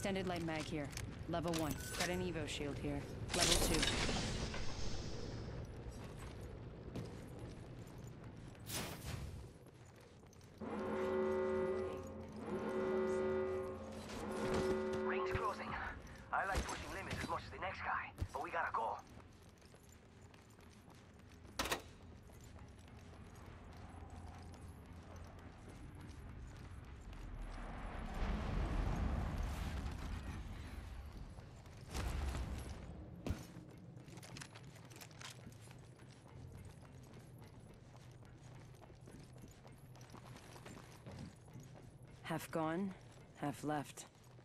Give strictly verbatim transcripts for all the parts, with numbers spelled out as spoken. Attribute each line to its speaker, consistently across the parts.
Speaker 1: Extended light mag here. Level one. Got an Evo shield here. Level two.
Speaker 2: Ring's closing. I like pushing limits as much as the next guy, but we gotta go.
Speaker 1: Half gone, half left.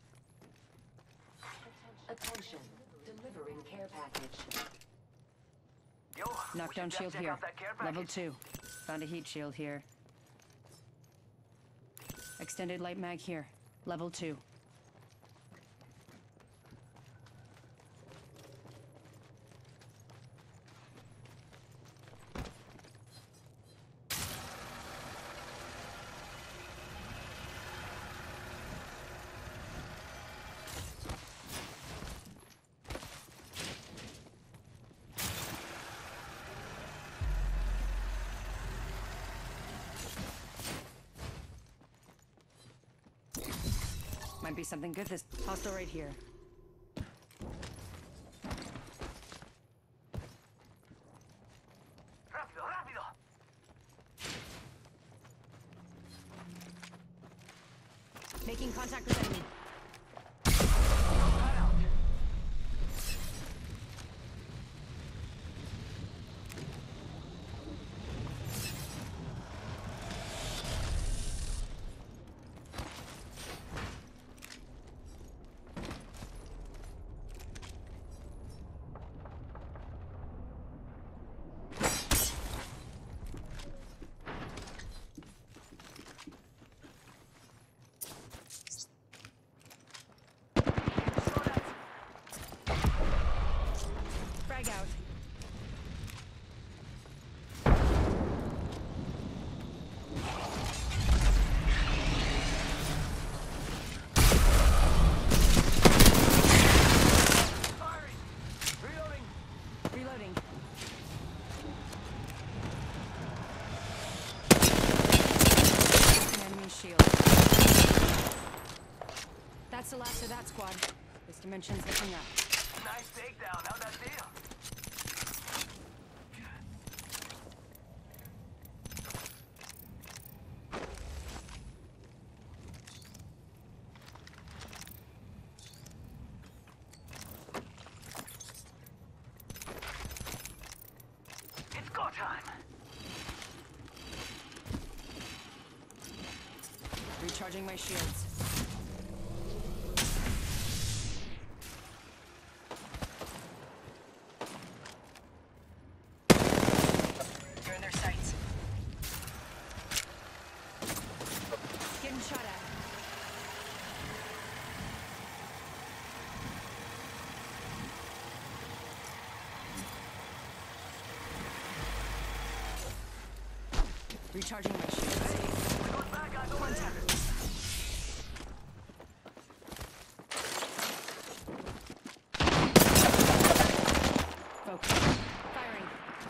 Speaker 3: Attention, delivering care package.
Speaker 2: Yo,
Speaker 1: Knockdown
Speaker 2: we should
Speaker 1: shield
Speaker 2: check
Speaker 1: here.
Speaker 2: out that care
Speaker 1: Level
Speaker 2: package.
Speaker 1: two. Found a heat shield here. Extended light mag here. Level two. Might be something good this hostile right here.
Speaker 2: Rápido, rápido.
Speaker 1: Making contact with enemy.
Speaker 2: Cut out.
Speaker 1: Frag out.
Speaker 2: Firing. Reloading.
Speaker 1: Reloading. An enemy shield. That's the last of that squad. This dimension's looking up.
Speaker 2: Nice takedown. How'd that feel? It's go time.
Speaker 1: Recharging my shields. You're in their sights. Getting shot at. Recharging my shields.
Speaker 2: Those bad guys over there.
Speaker 1: Focus. Firing.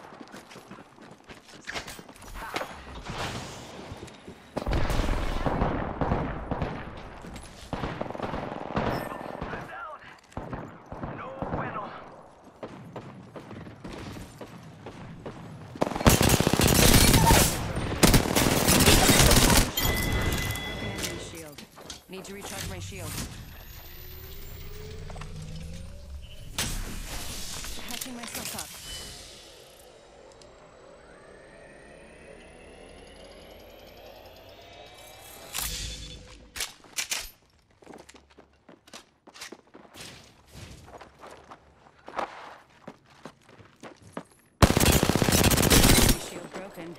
Speaker 2: I'm down. No bueno.
Speaker 1: Broken enemy shield. Need to recharge my shield. Patching myself up. Shield broken.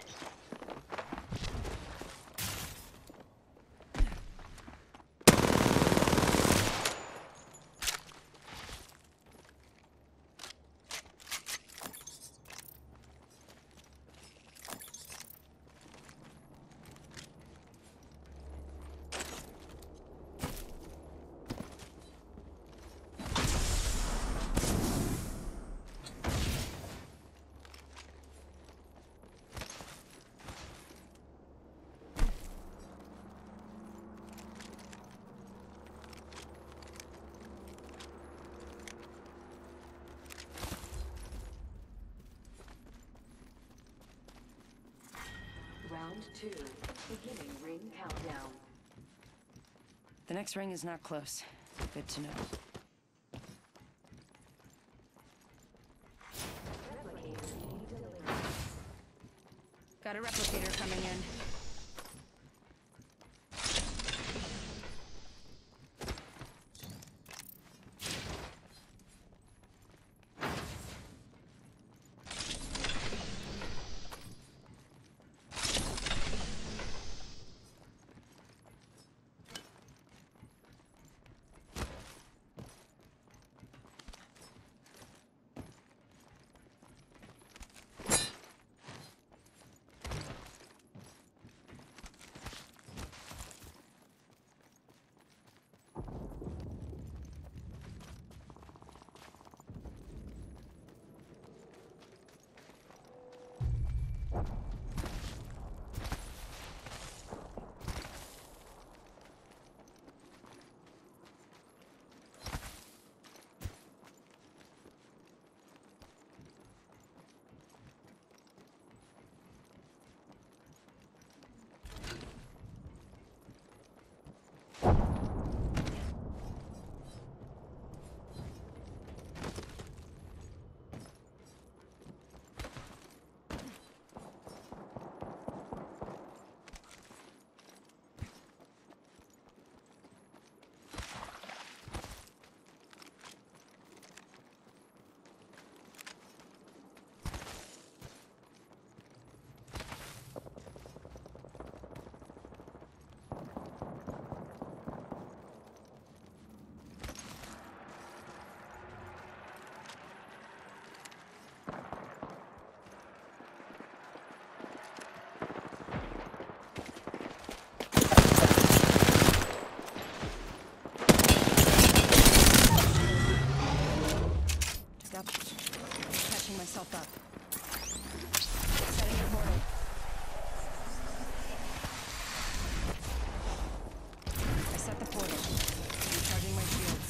Speaker 3: two. Beginning ring countdown.
Speaker 1: The next ring is not close. Good to know.
Speaker 3: Replicator being delivered.
Speaker 1: Got a replicator coming in. Stop. Catching myself up. Setting a portal. I set the portal. Recharging my shields.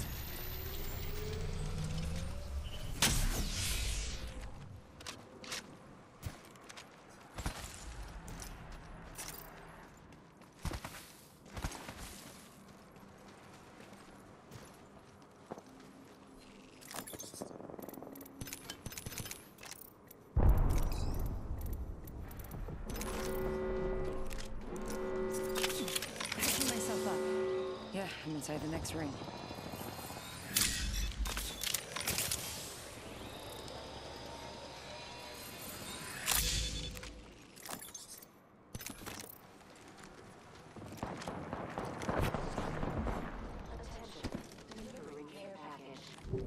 Speaker 1: Yeah, I'm inside the next ring.
Speaker 3: Attention. Delivering care package.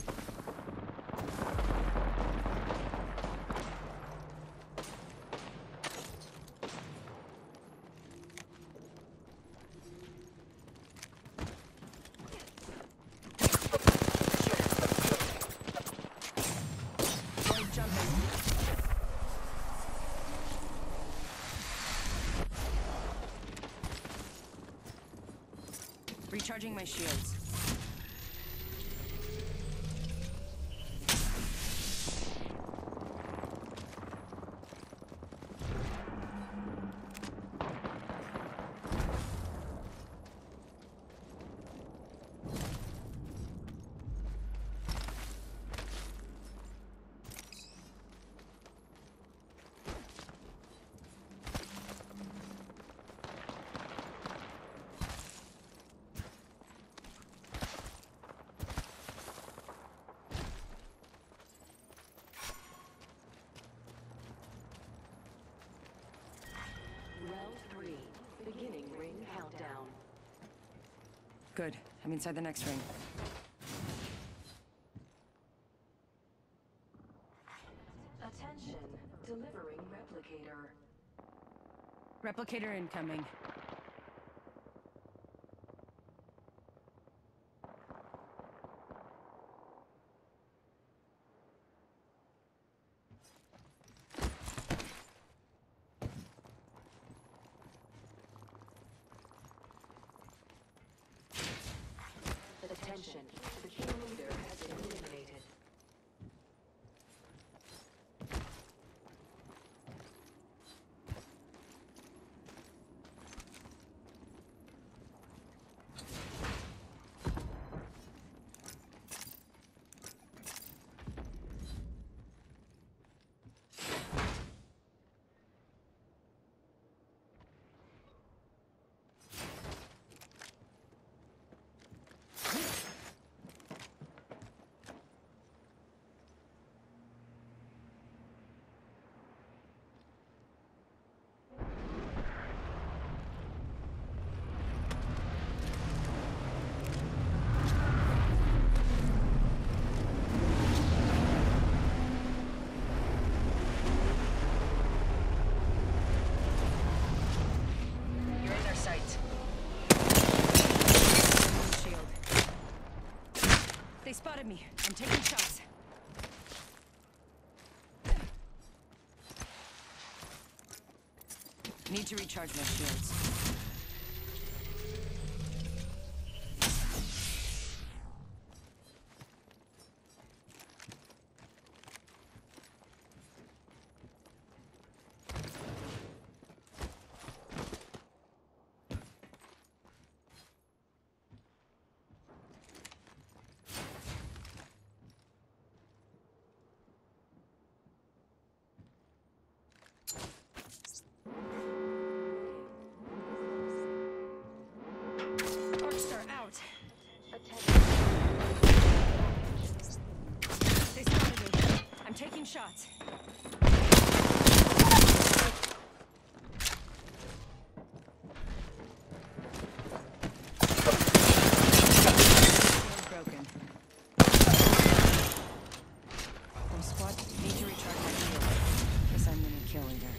Speaker 1: Recharging my shields.
Speaker 3: Round three. Beginning ring countdown.
Speaker 1: Good. I'm inside the next ring.
Speaker 3: Attention. Delivering replicator.
Speaker 1: Replicator incoming.
Speaker 3: Attention. The kill leader has been eliminated.
Speaker 1: inside me. I'm taking shots. Need to recharge my shields. Arcstar out. They spotted me. I'm taking shots. Shield broken. From squad, need to recharge my shield. Guess I'm gonna kill leader.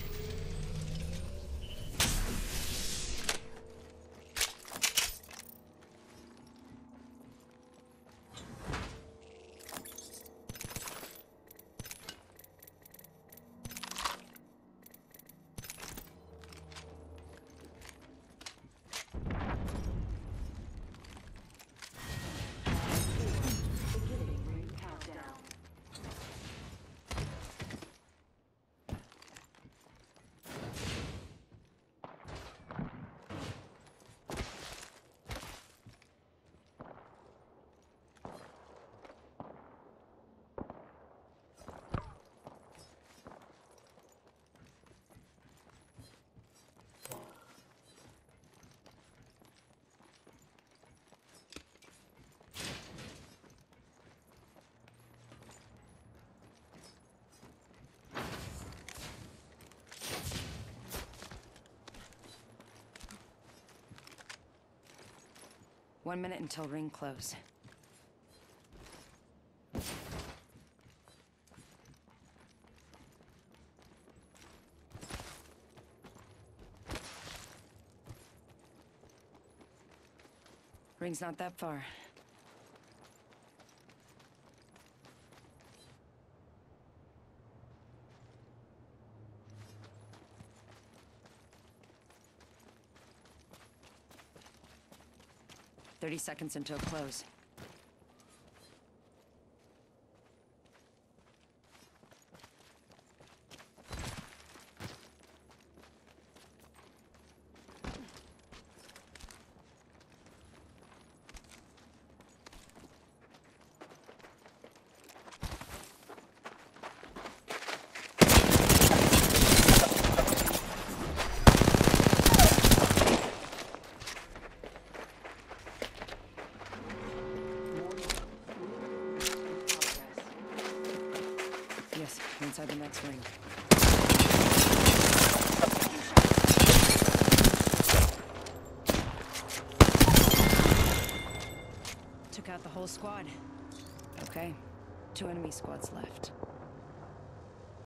Speaker 1: One minute until ring close. Ring's not that far. Thirty seconds until close. Yes, inside the next ring. Took out the whole squad. Okay, two enemy squads left.